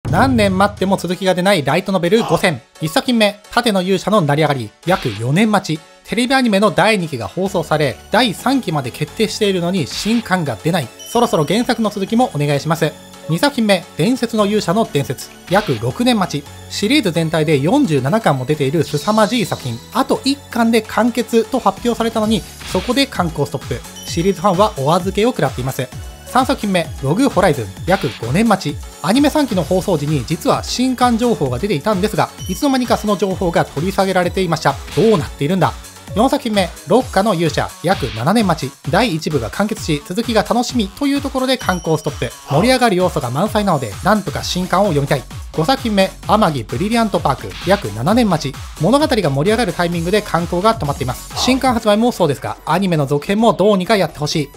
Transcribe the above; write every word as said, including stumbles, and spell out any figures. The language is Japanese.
何年待っても続きが出ないライトノベルごせん。いっさく品目、盾の勇者の成り上がり、約よねん待ち。テレビアニメのだいにきが放送され、だいさんきまで決定しているのに新刊が出ない。そろそろ原作の続きもお願いします。にさく品目、伝説の勇者の伝説。約ろくねん待ち。シリーズ全体でよんじゅうななかんも出ている凄まじい作品。あといっかんで完結と発表されたのに、そこで刊行ストップ。シリーズファンはお預けを食らっています。さんさく品目、ログホライズン。約ごねん待ち。アニメさんきの放送時に実は新刊情報が出ていたんですが、いつの間にかその情報が取り下げられていました。どうなっているんだ。よんさく品目、ロッカの勇者。約ななねん待ち。だいいちぶが完結し、続きが楽しみというところで刊行ストップ。盛り上がる要素が満載なので、なんとか新刊を読みたい。ごさく品目、天城ブリリアントパーク。約ななねん待ち。物語が盛り上がるタイミングで刊行が止まっています。新刊発売もそうですが、アニメの続編もどうにかやってほしい。